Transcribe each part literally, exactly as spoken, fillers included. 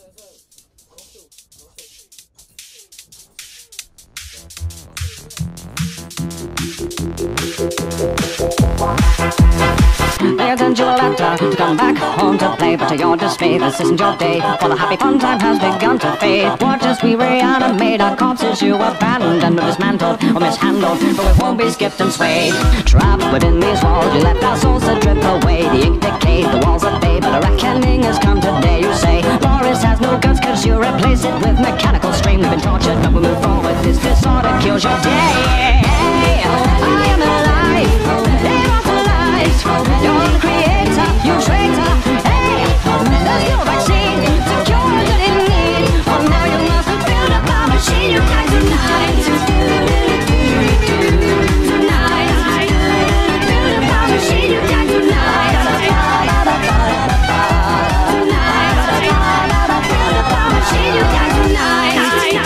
They send you a letter to come back home to play, but to your dismay, this isn't your day, for the happy fun time has begun to fade. Watch as we reanimate our corpses you abandoned or dismantled or mishandled, but we won't be skipped and swayed. Trapped within these walls, we left our souls to drip away. The ink decayed, the walls are fade, but a reckoning has come today. You say, Loris has no guts cause you replace it with mechanical stream. We've been tortured, but we move forward, this disorder kills your day. I am alive, immortalized. You're the creator, you traitor. Hey, there's no vaccine to cure what you need. For now you must build up a machine you can tonight. Tonight, build up a machine you can tonight. Tonight, build up a machine you can tonight.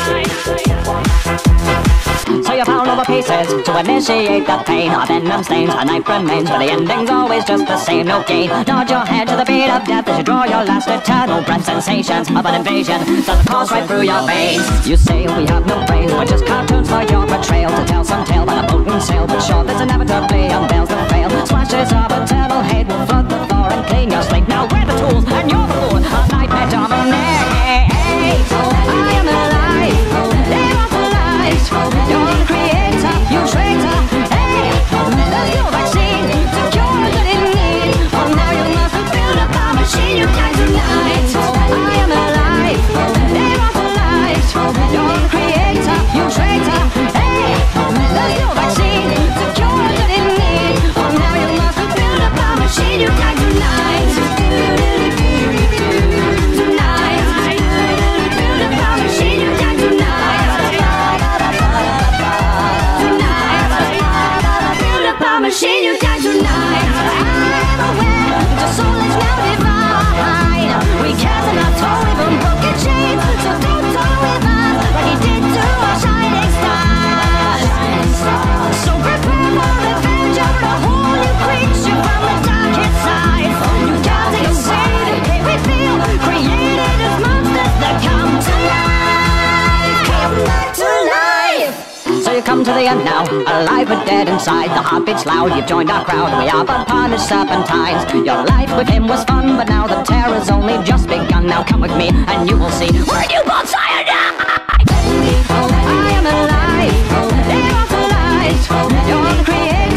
So you found all the pieces to initiate that pain. Our venom stains, a knife remains, but the ending's always just the same, no gain. Nod your head to the beat of death as you draw your last eternal breath. Sensations of an invasion doesn't course right through your veins. You say we have no brains, we're just cartoons for your betrayal. To tell some tale by the potent sail, but sure this inevitably unveils the fail. Slashes of eternal hate will flood the floor and clean your slate. Now we're the tools and you're the fool, a nightmare dominate. I am alive, immortalized. You're the creator, you traitor. Hey, there's no vaccine to cure what you need. For now you must build up a machine you can tonight. I am alive, immortalized. You're the creator, you traitor. Hey, there's no vaccine to cure what you need. For now you must build up a machine you can tonight. Tonight, build up a machine you can tonight. Machine you die tonight. I'm aware that your soul is now divine. We cast in our toe, even broken chains. So don't toy with us like you did to our shining stars. So prepare for revenge over a whole new creature from the darkest side. You gotta take a save, hey we feel created as monsters that come to life. Come back to life. So you come to the end now, alive but dead inside. The heartbeat's loud, you've joined our crowd. We are but punished serpentines. Your life with him was fun, but now the terror's only just begun. Now come with me and you will see we're newborn cyanide. I am alive, immortalized. You're the creator.